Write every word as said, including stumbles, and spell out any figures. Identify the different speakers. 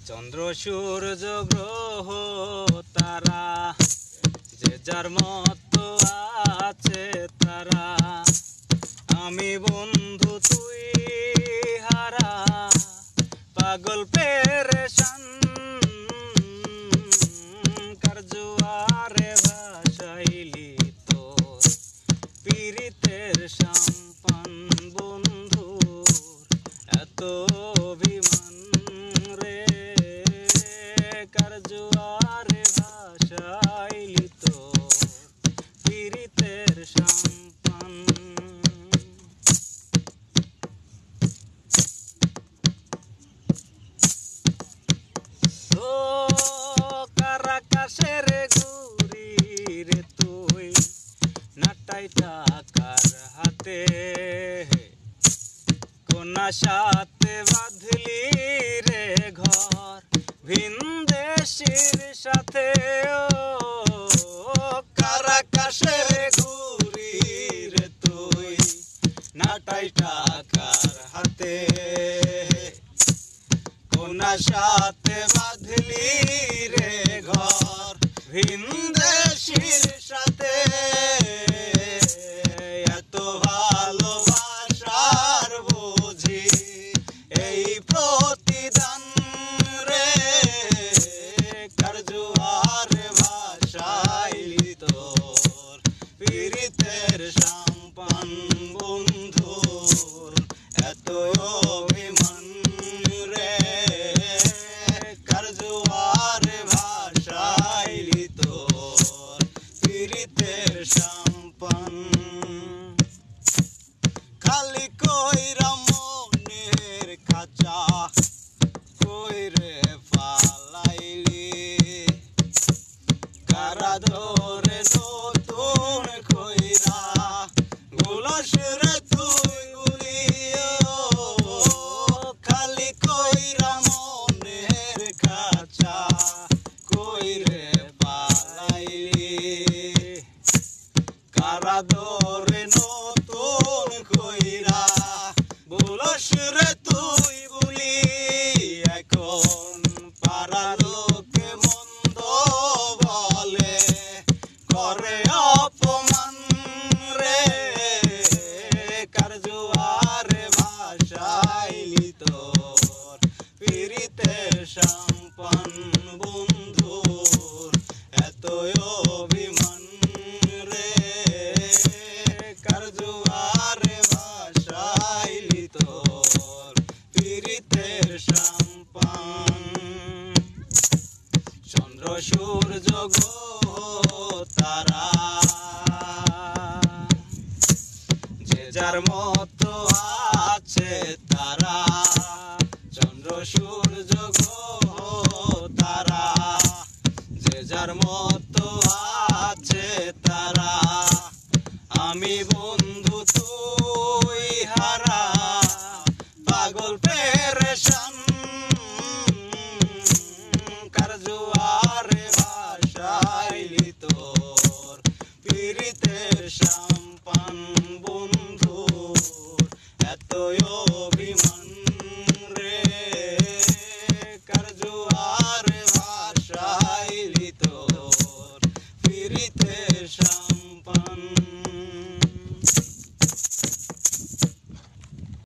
Speaker 1: চন্দ্র সূর্য গ্রহ তারা যে যার মতো আছে তারা, আমি বন্ধু তুই হারা পাগল পেরেশান, কার জোয়ারে ভাসাইলি তোর পীড়িতের সাম্পান, বন্ধুর এত অভিমান রে, কার জোয়ারে ভাসাইলি তোর পীড়িতের সাম্পান। ও কার আকাশের ঘুরি রে তুই, নাটাই টাকার হাতে, কোন আশাতে বাঁধলি রে ঘর ভিনদেশীর সাথে। ও কার আকাশের ঘুরি রে তুই, নাটাই টাকার হাতে, কোন আশাতে বাঁধলি রে ঘর ভিনদেশীর সাথে। এত ভালোবাসার বুঝি এই প্রতিদান রে, কার জোয়ারে ভাসাইলি তোর পীড়িতের সাম্পান, বন্ধুর এত অভিমান রে, কার জোয়ারে ভাসাইলি তোর পীড়িতের সাম্পান। খালি কইরা মনের খাঁচা কইরে ফালাইলি, কারা ধরে নতুন কইরা গোলাস রে তুই গুলি। খালি কইরা মনের খাঁচা কইরে ফালাইলি, কারা ধরে নতুন কইরা গোলাস রে তুই গুলি। এখন পাড়া লোকে মন্দ বলে করে অপমান রে, কার জোয়ারে ভাসাইলি তোর পীড়িতের সাম্পান, বন্ধুর এত অভিমান রে, কার জোয়ারে ভাসাইলি তোর পীড়িতের সাম্পান। চন্দ্র সূর্য গ্রহ তারা যে যার মতো আছে তারা, চন্দ্র সূর্য গ্রহ তারা যে যার মতো আছে তারা, আমি বন্ধু তুই হারা পাগল পেরেশান।